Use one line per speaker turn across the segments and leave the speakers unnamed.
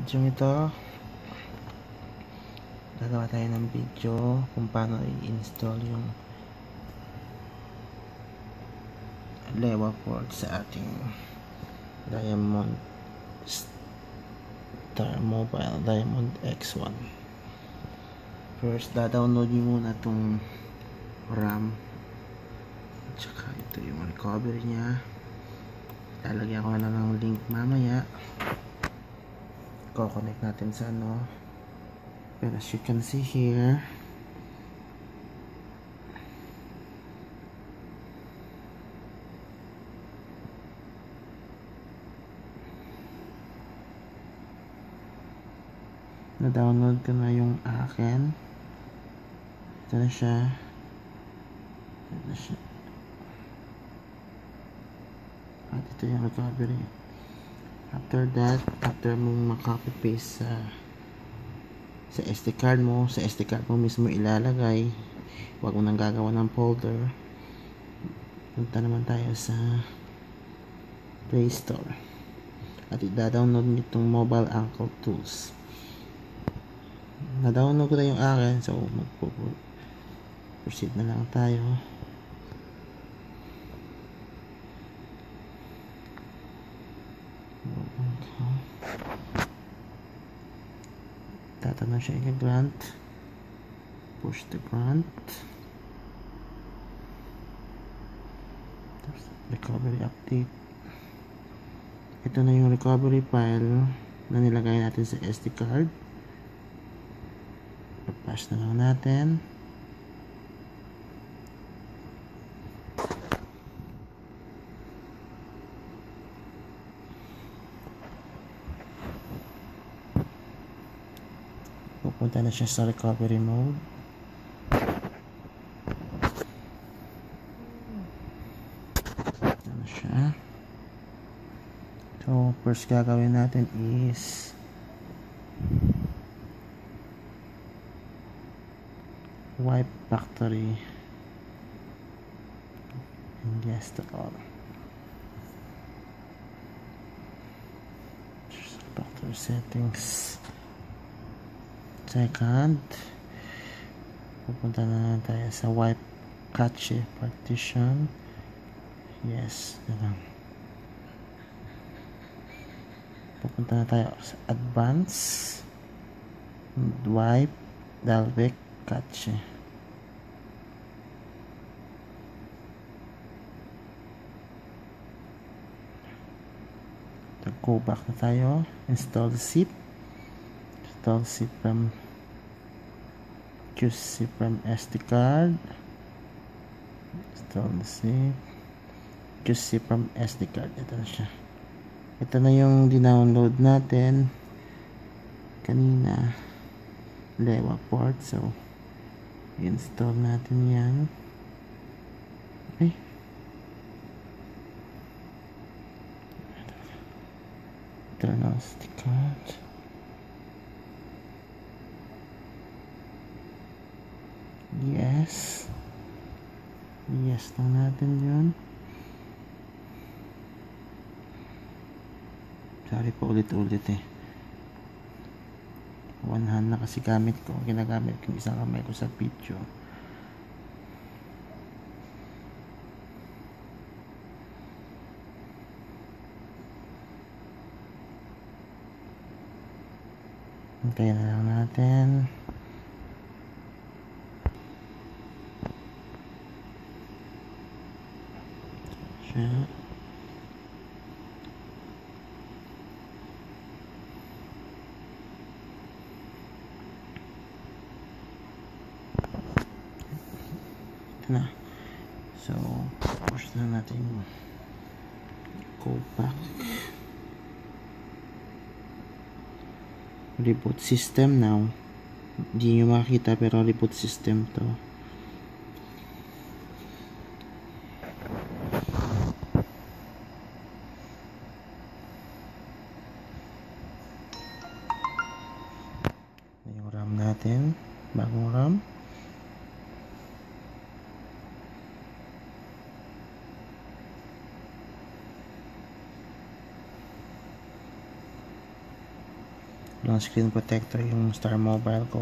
video ito, gagawa tayo ng video kung paano i-install yung Lewa port sa ating Diamond Star Mobile Diamond X1. First, da-download nyo muna itong RAM at saka ito yung recovery nya. Lalagyan ko na ng link mamaya. Connect natin sa but as you can see here, na-download ko na yung akin. Ito na siya. At ito yung recovery. After that, after mong makopy paste sa SD card mo, sa SD card mo mismo ilalagay, huwag mo nang gagawa ng folder. Punta naman tayo sa Play Store at i-download mo itong Mobile Uncle Tools. Na-download ko na yung akin, so proceed na lang tayo. Tatanong siya i-grant, push the grant, recovery update. Ito na yung recovery file na nilagay natin sa SD card. I-flash na lang natin. Pupunta na siya sa recovery mode. Ito na siya. So, first gagawin natin is wipe factory and yes to all. Factory settings. Second, pupunta na tayo sa wipe cache partition. Yes, ganun. Pupunta na tayo sa advance, wipe Dalvik cache. Go back na tayo, install zip. Install zip from QC from SD card. Install zip QC from SD card. Ito na siya. Ito na yung dinownload natin kanina, Lewa port. So install natin yan. Okay. Turn on SD card. Yes lang natin yun. Sorry po ulit-ulit one hand na kasi gamit ko, ginagamit ko yung isang kamay ko sa video. Hintayin na lang natin. Ito na. So, push na natin. Go back. Reboot system now. Hindi nyo makita pero reboot system to. Yung RAM natin, bagong RAM. Walang screen protector yung Star Mobile ko.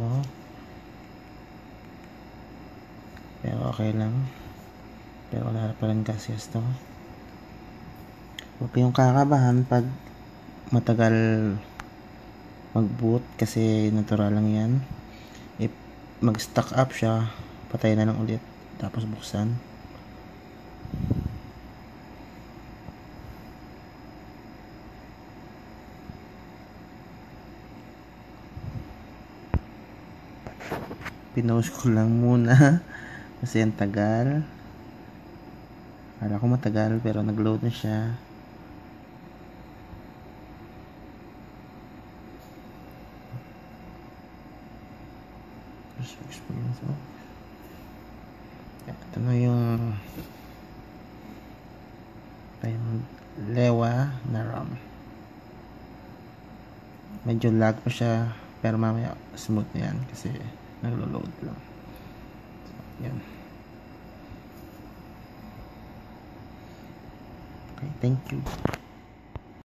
Pero okay lang. Pero wala pa rin kasi ito. Huwag kayong kakabahan pag matagal mag-boot kasi natural lang yan. If mag-stuck up siya, patay na lang ulit. Tapos buksan. Pinost ko lang muna kasi ang tagal. Akala ko matagal pero nag-load na siya. Experience mo. Ito na yung Lewa na RAM. Medyo lag pa siya pero mamaya smooth na yan kasi naglo-load lang. So, yan. Okay, thank you.